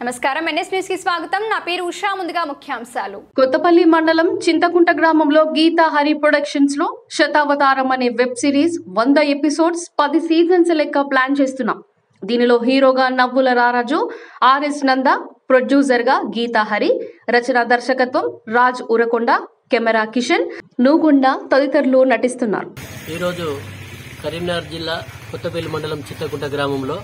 నమస్కారం NS news కి స్వాగతం నా పేరు ఉషా ముందుగా ముఖ్యాంశాలు కొత్తపల్లి మండలం చింతకుంట గ్రామంలో గీతా హరి ప్రొడక్షన్స్ లో శతావతారం అనే వెబ్ సిరీస్ 100 ఎపిసోడ్స్ 10 సీజన్స్ లెక్క ప్లాన్ చేస్తున్నాం. దీనిలో హీరోగా నవ్వుల రారాజు, ఆర్ఎస్ నంద, ప్రొడ్యూసర్ గా గీతా హరి, రచన దర్శకత్వం రాజ్ ఉరకొండ, కెమెరా కిషన్, నూగుండ తదితరులు నటిస్తున్నారు. ఈ రోజు కరీంనగర్ జిల్లా కొత్తపల్లి మండలం చింతకుంట గ్రామంలో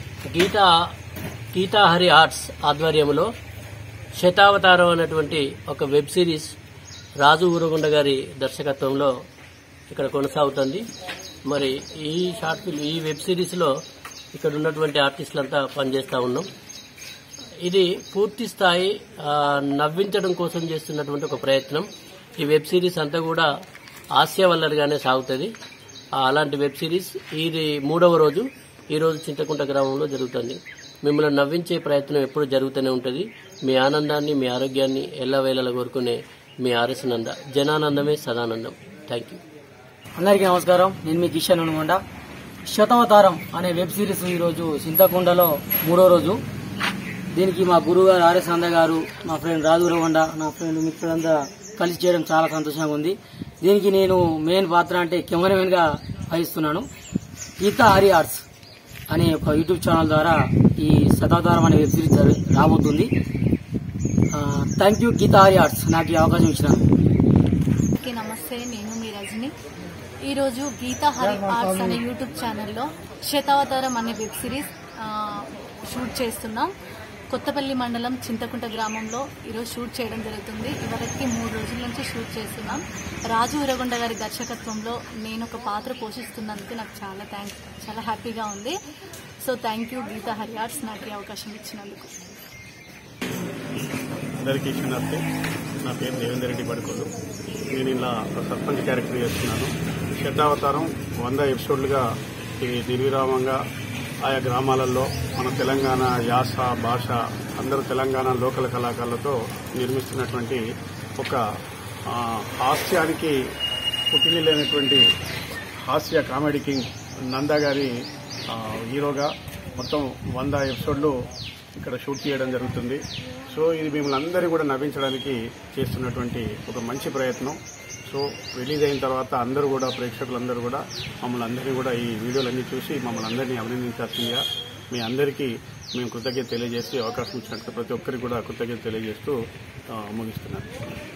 గీతా హరి ఆర్ట్స్ ఆధ్వర్యంలో శతావతారం అనేటువంటి ఒక వెబ్ సిరీస్ రాజు ఊరగొండ గారి దర్శకత్వంలో ఇక్కడ కొనసాగుతుంది. మరి ఈ వెబ్ సిరీస్ లో ఇక్కడ ఉన్నటువంటి ఆర్టిస్టులంతా పనిచేస్తా ఉన్నాం. ఇది పూర్తి స్థాయి నవ్వించడం కోసం చేస్తున్నటువంటి ఒక ప్రయత్నం. ఈ వెబ్ సిరీస్ అంతా కూడా హాస్యవల్లరిగానే సాగుతుంది. అలాంటి వెబ్ సిరీస్ ఇది 3వ రోజు. ఈ రోజు చింతకుంట గ్రామంలో జరుగుతుంది. మిమ్మల్ని నవ్వించే ప్రయత్నం ఎప్పుడు జరుగుతూనే ఉంటుంది. మీ ఆనందాన్ని, మీ ఆరోగ్యాన్ని ఎల్లవేళలా కోరుకునే మీ ఆర్ఎస్ నంద. జనానందమే సదానందం. Thank you. అందరికీ నమస్కారం. నేను మీ కిషన్ అనుకొండ. శతావతారం అనే వెబ్ సిరీస్ ఈరోజు చింతకుంటలో 3వ రోజు. దీనికి మా గురువు గారు ఆర్ఎస్ నంద గారు, మా ఫ్రెండ్ రాజు ఉరగొండ, నా ఫ్రెండ్ మిత్రులంతా కలిసి చేయడం చాలా సంతోషంగా ఉంది. దీనికి నేను మెయిన్ పాత్ర అంటే కెమెరామెన్ గా వహిస్తున్నాను. గీతా హరి ఆర్ట్స్ అనే ఒక యూట్యూబ్ ఛానల్ ద్వారా ఈ శతావతారం అనే వెబ్ సిరీస్ రాబోతుంది. Thank you Geetha Hari arts, నాకు ఈ అవకాశం ఇచ్చినందుకు. నమస్తే, నేను మీ రజని. ఈరోజు గీతా హరి ఆర్ట్స్ అనే యూట్యూబ్ ఛానల్లో శతావతారం అనే వెబ్ సిరీస్ షూట్ చేస్తున్నాం. కొత్తపల్లి మండలం చింతకుంట గ్రామంలో ఈరోజు షూట్ చేయడం జరుగుతుంది. ఇవరికి 3 రోజుల నుంచి షూట్ చేస్తున్నాం. రాజు ఉరగొండ గారి దర్శకత్వంలో నేను ఒక పాత్ర పోషిస్తున్నందుకు నాకు చాలా హ్యాపీగా ఉంది. So thank you Geetha Hari arts, నాకు ఈ అవకాశం ఇచ్చినందుకు. అందరికీ నమస్తే. నా పేరు దేవేందర్ రెడ్డి బడుకోలు. నేను ఇలా సర్పంచ్ క్యారెక్టర్ చేస్తున్నాను. శతావతారం 100 ఎపిసోడ్లుగా ఇది నిర్విరామంగా ఆయా గ్రామాలలో మన తెలంగాణ యాస భాష అందరూ తెలంగాణ లోకల్ కళాకారులతో నిర్మిస్తున్నటువంటి ఒక హాస్యానికి పుట్టినటువంటి హాస్య కామెడీ కింగ్ నందా గారి హీరోగా మొత్తం 100 ఎపిసోడ్లు ఇక్కడ షూట్ చేయడం జరుగుతుంది. సో ఇది మిమ్మల్ని అందరూ కూడా నవ్వించడానికి చేస్తున్నటువంటి ఒక మంచి ప్రయత్నం. సో రిలీజ్ అయిన తర్వాత అందరూ కూడా ప్రేక్షకులందరూ కూడా మమ్మల్ని అందరినీ కూడా ఈ వీడియోలన్నీ చూసి మమ్మల్ని అందరినీ అభినందించాల్సిందిగా మీ అందరికీ మేము కృతజ్ఞత తెలియజేస్తూ అవకాశం ఇచ్చినట్టు ప్రతి ఒక్కరికి కూడా కృతజ్ఞత తెలియజేస్తూ ముగిస్తున్నాను.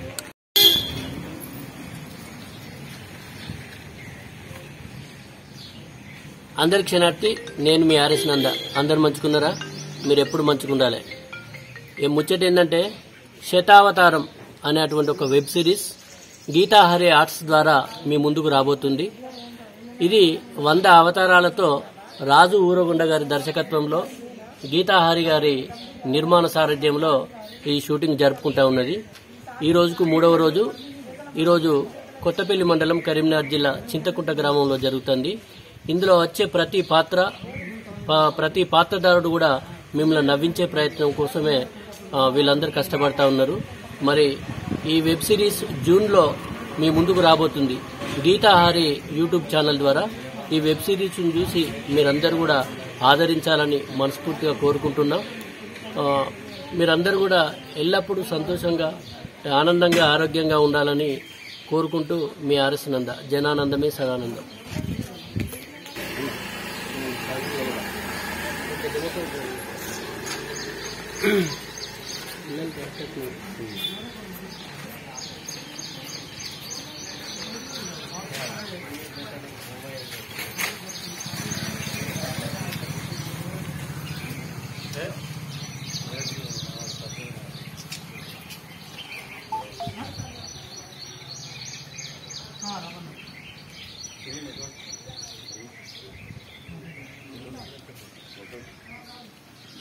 అందరి క్షణార్థి, నేను మీ ఆర్ఎస్ నంద. అందరు మంచుకున్నారా? మీరు ఎప్పుడు మంచుకుండాలి. ఏం ముచ్చట ఏంటంటే శతావతారం అనేటువంటి ఒక web series Geetha Hari arts ద్వారా మీ ముందుకు రాబోతుంది. ఇది 100 అవతారాలతో రాజు ఊరగొండ గారి దర్శకత్వంలో గీతా హరి గారి నిర్మాణ సారథ్యంలో ఈ షూటింగ్ జరుపుకుంటా ఉన్నది. ఈ రోజుకు 3వ రోజు. ఈరోజు కొత్తపల్లి మండలం కరీంనగర్ జిల్లా చింతకుంట గ్రామంలో జరుగుతుంది. ఇందులో వచ్చే ప్రతి పాత్రధారుడు కూడా మిమ్మల్ని నవ్వించే ప్రయత్నం కోసమే వీళ్ళందరూ కష్టపడతా ఉన్నారు. మరి ఈ వెబ్ సిరీస్ జూన్లో మీ ముందుకు రాబోతుంది. గీతా హరి యూట్యూబ్ ఛానల్ ద్వారా ఈ వెబ్ సిరీస్ చూసి మీరందరూ కూడా ఆదరించాలని మనస్ఫూర్తిగా కోరుకుంటున్నాం. మీరందరూ కూడా ఎల్లప్పుడూ సంతోషంగా, ఆనందంగా, ఆరోగ్యంగా ఉండాలని కోరుకుంటూ మీ ఆర్ఎస్ నంద. జనానందమే సదానందం.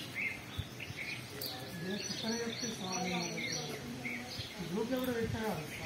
గ్రూప్ లో కూడా పెట్టారు.